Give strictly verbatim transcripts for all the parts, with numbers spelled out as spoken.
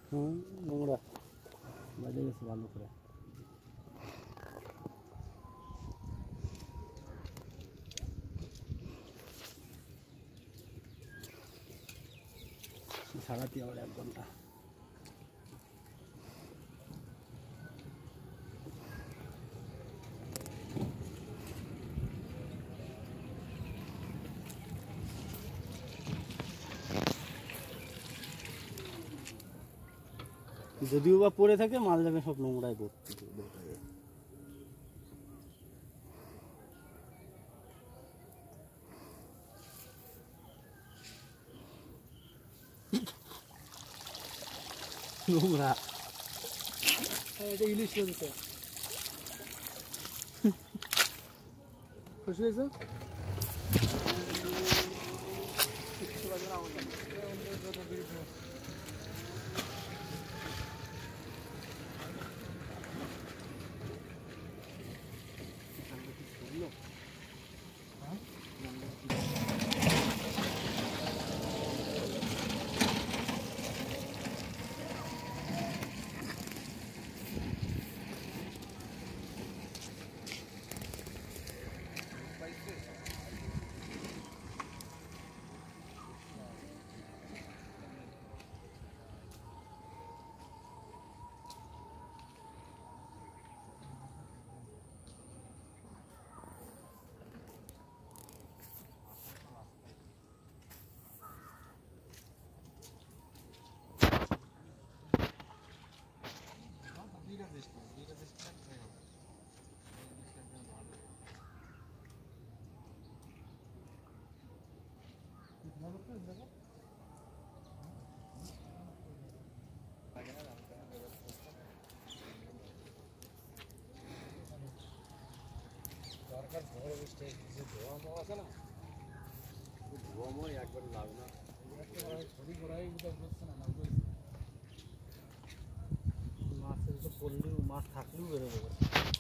হুম নোংরা বাইরে গেছে ভালো করে। সারাটি আবার এক ঘন্টা। যদিও বা পড়ে থাকে মাঝে মাঝে সব নোংরায় ভর্তি। নোংরা এটা ইলিশ হয়েছে। খুশি হয়েছে? দরকার বড় স্টেজ যে ধোয়া পাওয়া আছে না, ধোয়া ময় একবার লাগে না, ছবি করাই বুঝতে পারছে না। মাছের তো পড়লেও মাছ থাকলেও বেরো যাবে,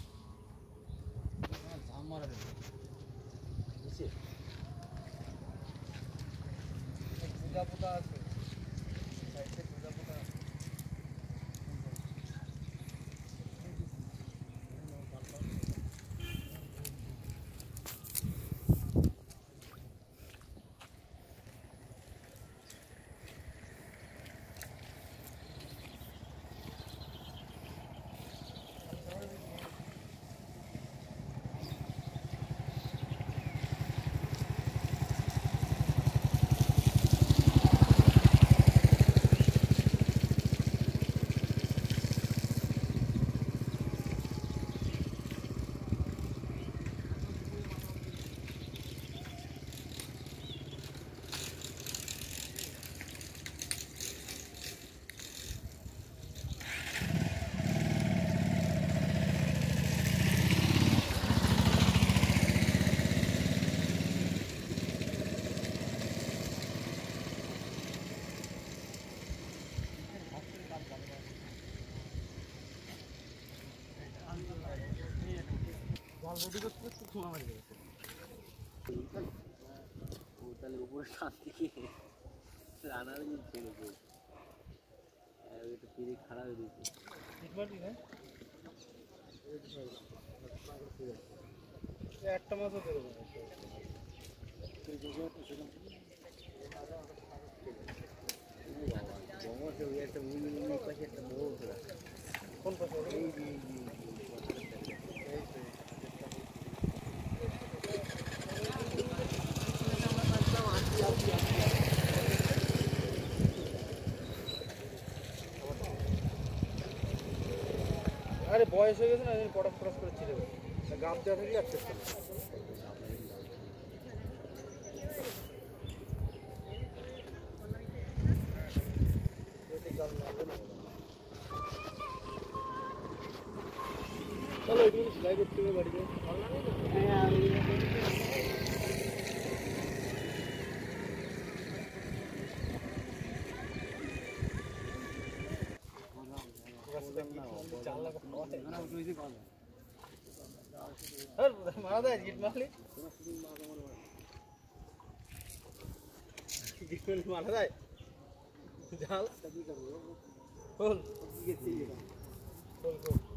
ঝাম মারা দেবে বুঝছি। পূজা পোতা আছে সাইডে, পূজা পোতা আছে। তাহলে উপরে সাত থেকে রানার ছেড়ে ফিরে খারাপ হয়ে দিয়েছে। একটা মাছও বেরোবে না, একটা পাশে একটা বড় কোন পাশে আরে বয়স হয়ে গেছে না, পটাশ পটাশ করে ছিঁড়ে গেছে, গাম দেওয়া থাকলে অ্যাক্সেস করে। চলো এগুলো সেলাই করতে হবে বাড়িতে। মারা যায় গিট মারলে মারা যায় জাল খোল খোল খোল